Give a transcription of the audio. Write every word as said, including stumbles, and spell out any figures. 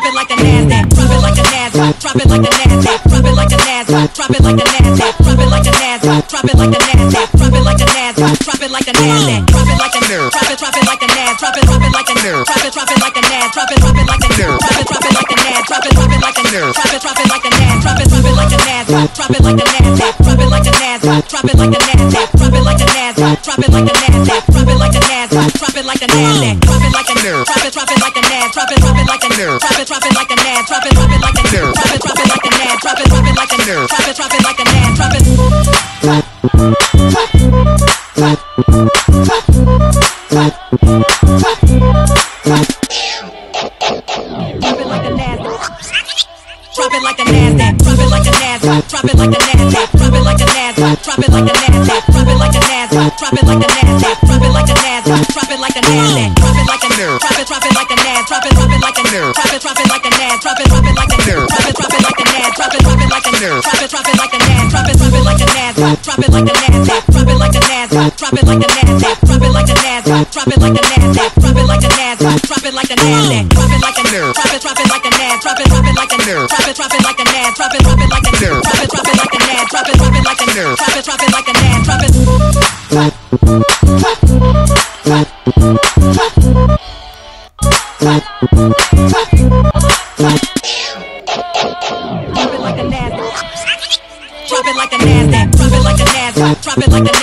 drop it like a Nasdaq, drop it like a Nasdaq, drop it like a Nasdaq, drop it like a Nasdaq, drop it like a Nasdaq, drop it like a Nasdaq, drop it like a Nasdaq, drop it like a Nasdaq, drop it like a Nasdaq, drop it like a nerve, drop it, drop it like a Nasdaq, drop it, drop it like a nerve, drop it, drop it like a Nasdaq, drop it, drop it like a nerve, drop it, drop it like a Nasdaq, drop it, drop it like a nerve, drop it, drop it like a Nasdaq, drop it, drop it like a Nasdaq, drop it like a Nasdaq, drop it like a Nasdaq, drop it like a Nasdaq, drop it like a Nasdaq, drop it like a Nasdaq, drop it like a Nasdaq, drop it like a Nasdaq, drop it like a nerve, drop it, drop it like a Nasdaq, drop it, drop it like a nerve, drop it, drop it like a Nasdaq, drop it, drop it like a nerve, drop it, drop it like a Nasdaq, drop it, drop it like a nerve, drop it, drop it like a Nasdaq, drop it. Drop it like a Nasdaq, drop it like a Nasdaq, drop it like a Nasdaq, drop it like a Nasdaq, drop it like a Nasdaq, drop it like a Nasdaq, drop it like a Nasdaq, drop it like a Nasdaq, drop it like a Nasdaq, drop it like a nerve, drop it, drop it like a Nasdaq, drop it, drop it like a nerve, drop it, drop it like a Nasdaq, drop it, drop it like a nerve, drop it, drop it like a Nasdaq, drop it, drop it like a nerve, drop it, drop it like a Nasdaq, drop it, drop it like a Nasdaq, drop it like a Nasdaq, drop it like a Nasdaq, drop it like a Nasdaq, drop it like a Nasdaq, drop it like a Nasdaq, drop it like a Nasdaq, drop it like a Nasdaq, drop it like a nerve, drop it, drop it like a Nasdaq, drop it, drop it like a nerve, drop it, drop it like a Nasdaq, drop it, drop it like a nerve, drop it, drop it like a Nasdaq, drop it, drop it like a nerve, drop it, drop it like a Nasdaq, drop it. Drop it like a Nasdaq, drop it like a Nasdaq, drop it like a Nasdaq, drop it like a Nasdaq,